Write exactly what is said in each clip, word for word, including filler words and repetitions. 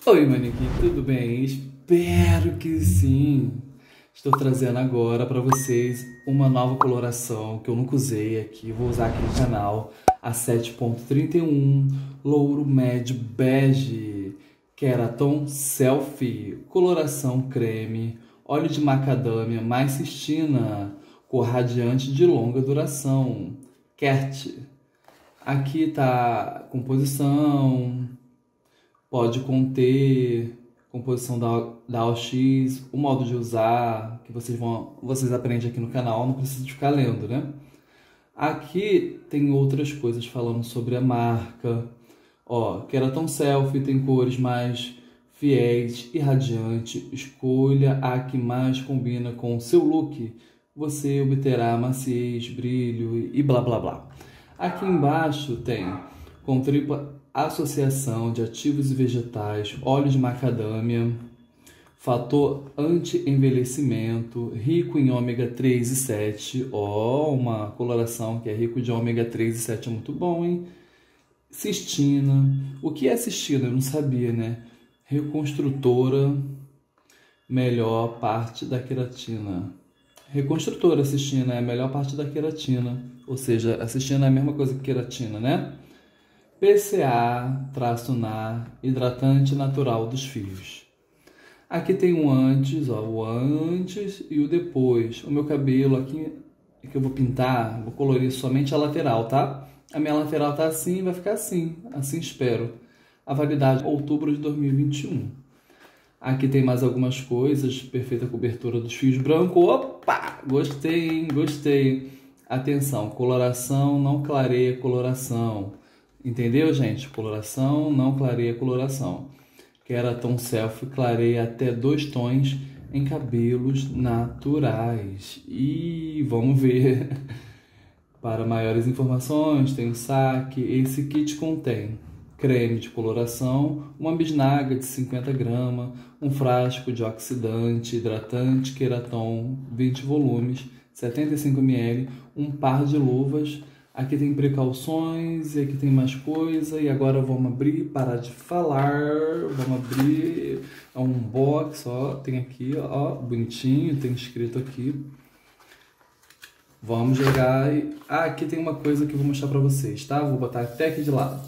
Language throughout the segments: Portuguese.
Oi, manequim, tudo bem? Espero que sim. Estou trazendo agora para vocês uma nova coloração que eu nunca usei aqui. Vou usar aqui no canal a sete ponto trinta e um Louro Médio Bege Keraton Selfie, coloração creme, óleo de macadâmia mais cistina, cor radiante de longa duração, Kert. Aqui tá a composição. Pode conter composição da, da O X, o modo de usar, que vocês vão vocês aprendem aqui no canal, não precisa de ficar lendo, né? Aqui tem outras coisas falando sobre a marca. Ó, Keraton Selfie tem cores mais fiéis e radiante. Escolha a que mais combina com o seu look. Você obterá maciez, brilho e blá blá blá. Aqui embaixo tem com tripla associação de ativos e vegetais, óleo de macadâmia, fator anti-envelhecimento, rico em ômega três e sete. Ó, oh, uma coloração que é rico de ômega três e sete é muito bom, hein? Cistina. O que é cistina? Eu não sabia, né? Reconstrutora, melhor parte da queratina. Reconstrutora, cistina é a melhor parte da queratina. Ou seja, a cistina é a mesma coisa que queratina, né? P C A-N A, hidratante natural dos fios. Aqui tem o antes, ó, o antes e o depois. O meu cabelo aqui, que eu vou pintar, vou colorir somente a lateral, tá? A minha lateral tá assim, vai ficar assim, assim espero. A validade outubro de dois mil e vinte e um. Aqui tem mais algumas coisas, perfeita cobertura dos fios brancos. Opa! Gostei, hein? Gostei. Atenção, coloração não clareia coloração. Entendeu, gente? Coloração não clareia coloração. Keraton Selfie clareia até dois tons em cabelos naturais. E vamos ver. Para maiores informações, tem o saque. Esse kit contém creme de coloração, uma bisnaga de cinquenta gramas, um frasco de oxidante, hidratante, Keraton, vinte volumes, setenta e cinco mililitros, um par de luvas. Aqui tem precauções e aqui tem mais coisa. E agora vamos abrir, parar de falar. Vamos abrir. É um box, ó. Tem aqui, ó, bonitinho. Tem escrito aqui. Vamos jogar. E... Ah, aqui tem uma coisa que eu vou mostrar pra vocês, tá? Vou botar até aqui de lado.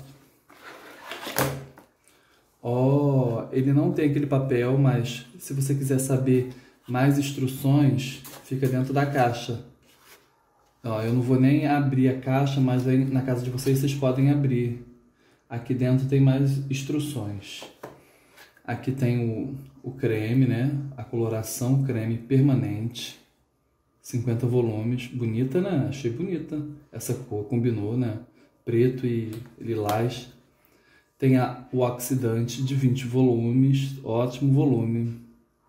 Ó, ele não tem aquele papel, mas se você quiser saber mais instruções, fica dentro da caixa. Ó, eu não vou nem abrir a caixa, mas aí na casa de vocês vocês podem abrir. Aqui dentro tem mais instruções. Aqui tem o, o creme, né? A coloração creme permanente. cinquenta volumes. Bonita, né? Achei bonita. Essa cor combinou, né? Preto e lilás. Tem a, o oxidante de vinte volumes. Ótimo volume.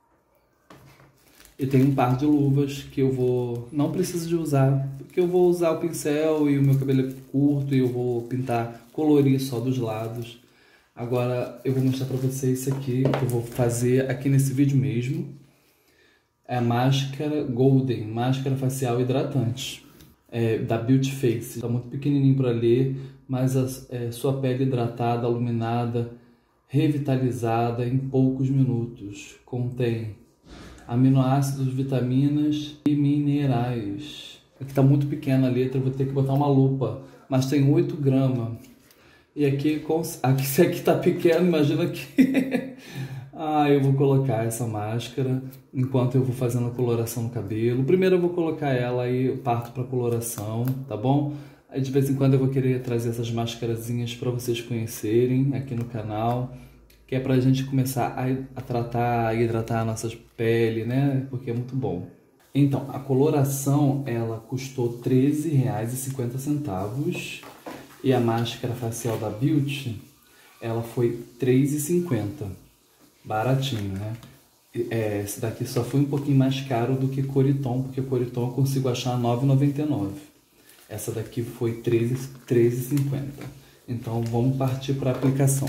E tem um par de luvas que eu vou... Não preciso de usar, porque eu vou usar o pincel e o meu cabelo é curto e eu vou pintar, colorir só dos lados. Agora eu vou mostrar pra vocês isso aqui, que eu vou fazer aqui nesse vídeo mesmo. É a máscara Golden, máscara facial hidratante, é, da Beauty Face. Tá muito pequenininho para ler, mas a é, sua pele hidratada, iluminada, revitalizada em poucos minutos. Contém aminoácidos, vitaminas e minerais. Aqui tá muito pequena a letra, eu vou ter que botar uma lupa, mas tem oito gramas. E aqui, aqui se aqui tá pequeno, imagina que... Ah, eu vou colocar essa máscara enquanto eu vou fazendo a coloração no cabelo. Primeiro eu vou colocar ela e eu parto para coloração, tá bom? Aí de vez em quando eu vou querer trazer essas máscarazinhas para vocês conhecerem aqui no canal, que é pra gente começar a, a tratar e hidratar a nossa pele, né? Porque é muito bom. Então, a coloração, ela custou treze reais e cinquenta centavos. E a máscara facial da Beauty, ela foi três reais e cinquenta centavos. Baratinho, né? É, esse daqui só foi um pouquinho mais caro do que Coriton, porque Coriton eu consigo achar nove reais e noventa e nove centavos. Essa daqui foi treze reais e cinquenta centavos. Então, vamos partir para a aplicação.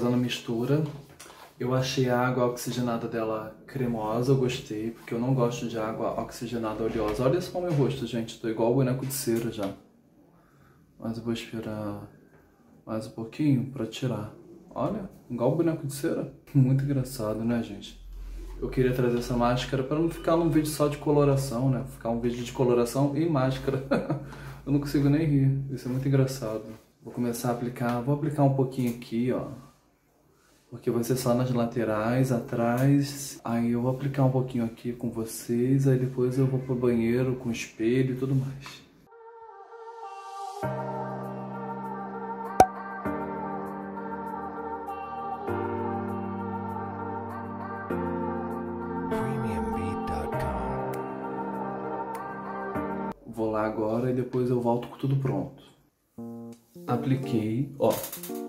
fazendo a mistura. Eu achei a água oxigenada dela cremosa, eu gostei, porque eu não gosto de água oxigenada oleosa. Olha só o meu rosto, gente, tô igual o boneco de cera já. Mas eu vou esperar mais um pouquinho pra tirar. Olha, igual o boneco de cera. Muito engraçado, né, gente? Eu queria trazer essa máscara para não ficar num vídeo só de coloração, né? Ficar um vídeo de coloração e máscara. Eu não consigo nem rir, isso é muito engraçado. Vou começar a aplicar, vou aplicar um pouquinho aqui, ó. Porque vai ser só nas laterais, atrás. Aí eu vou aplicar um pouquinho aqui com vocês, aí depois eu vou pro banheiro com espelho e tudo mais. Vou lá agora e depois eu volto com tudo pronto. Apliquei, ó.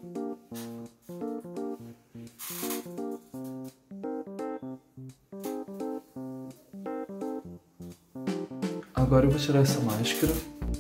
Agora eu vou tirar essa máscara.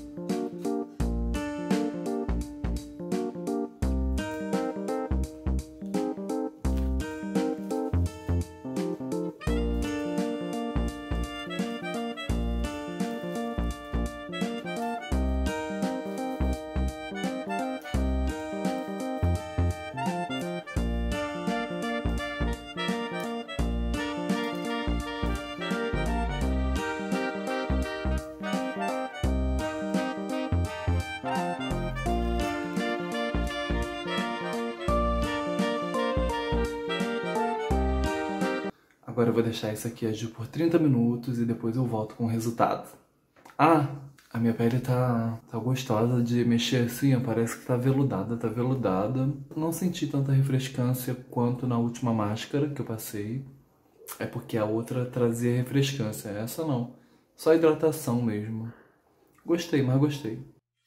Agora eu vou deixar isso aqui agir por trinta minutos e depois eu volto com o resultado. Ah, a minha pele tá, tá gostosa de mexer assim, ó, parece que tá veludada, tá veludada. Não senti tanta refrescância quanto na última máscara que eu passei. É porque a outra trazia refrescância, essa não. Só hidratação mesmo. Gostei, mas gostei.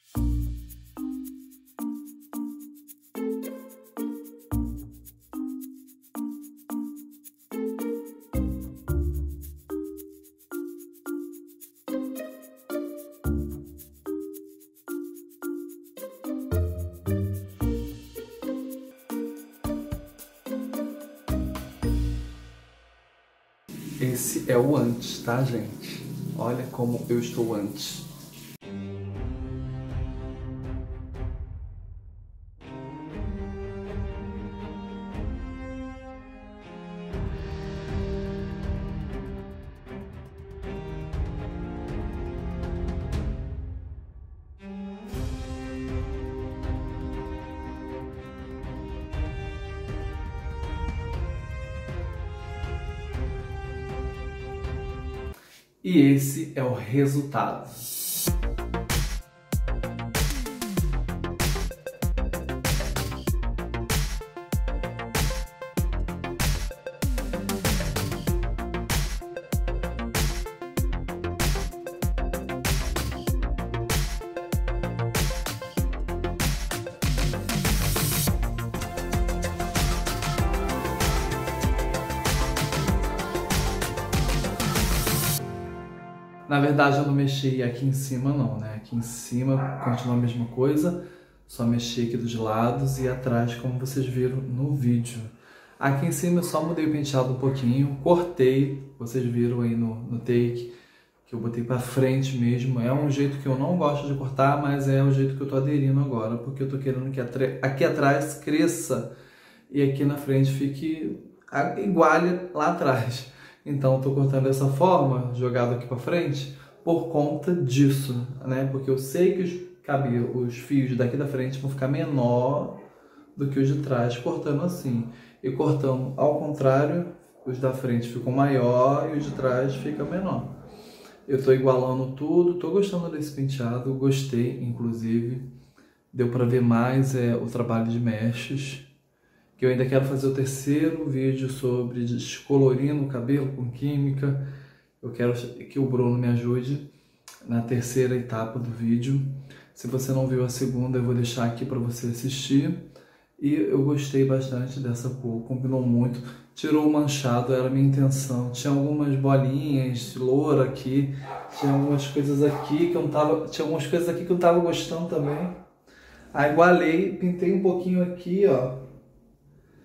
Esse é o antes, tá, gente? Olha como eu estou antes. E esse é o resultado. Na verdade eu não mexi aqui em cima não, né? Aqui em cima continua a mesma coisa, só mexi aqui dos lados e atrás, como vocês viram no vídeo. Aqui em cima eu só mudei o penteado um pouquinho, cortei, vocês viram aí no, no take, que eu botei pra frente mesmo. É um jeito que eu não gosto de cortar, mas é o jeito que eu tô aderindo agora, porque eu tô querendo que aqui atrás cresça e aqui na frente fique igual lá atrás. Então eu tô cortando dessa forma, jogado aqui pra frente, por conta disso, né? Porque eu sei que os cabelos, os fios daqui da frente vão ficar menor do que os de trás, cortando assim. E cortando ao contrário, os da frente ficam maior e os de trás ficam menor. Eu tô igualando tudo, tô gostando desse penteado, gostei, inclusive. Deu pra ver mais é, o trabalho de mechas. Que eu ainda quero fazer o terceiro vídeo sobre descolorindo o cabelo com química. Eu quero que o Bruno me ajude na terceira etapa do vídeo. Se você não viu a segunda, eu vou deixar aqui para você assistir. E eu gostei bastante dessa cor, combinou muito. Tirou o manchado, era a minha intenção. Tinha algumas bolinhas, loura aqui. Tinha algumas coisas aqui que eu não tava, tinha algumas coisas aqui que eu não tava gostando também. Aí igualei, pintei um pouquinho aqui, ó.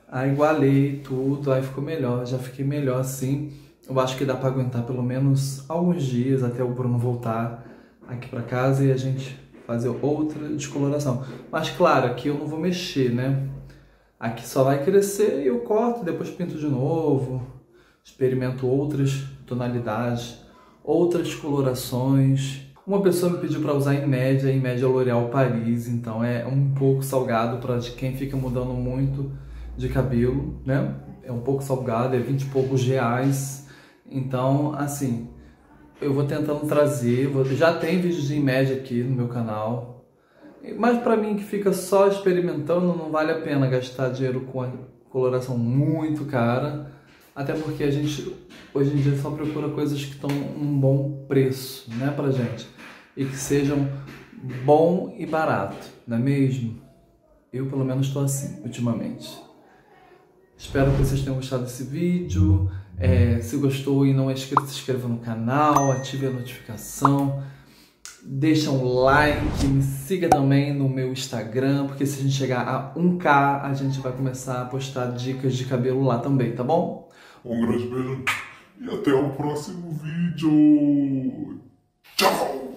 Aí igualei tudo, aí ficou melhor, já fiquei melhor assim. Eu acho que dá pra aguentar pelo menos alguns dias até o Bruno voltar aqui pra casa e a gente fazer outra descoloração. Mas claro, aqui eu não vou mexer, né? Aqui só vai crescer e eu corto, depois pinto de novo. Experimento outras tonalidades, outras colorações. Uma pessoa me pediu para usar em média, em média L'Oréal Paris, então é um pouco salgado para quem fica mudando muito de cabelo, né? É um pouco salgado, é vinte e poucos reais. Então, assim, eu vou tentando trazer, vou, já tem vídeos em média aqui no meu canal, mas para mim que fica só experimentando, não vale a pena gastar dinheiro com a coloração muito cara, até porque a gente hoje em dia só procura coisas que estão um bom preço, né, pra gente, e que sejam bom e barato, não é mesmo? Eu pelo menos estou assim ultimamente. Espero que vocês tenham gostado desse vídeo. É, se gostou e não é inscrito, se inscreva no canal, ative a notificação, deixa um like, me siga também no meu Instagram, porque se a gente chegar a um K, a gente vai começar a postar dicas de cabelo lá também, tá bom? Um grande beijo e até o próximo vídeo. Tchau!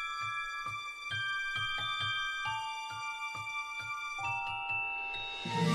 Yeah.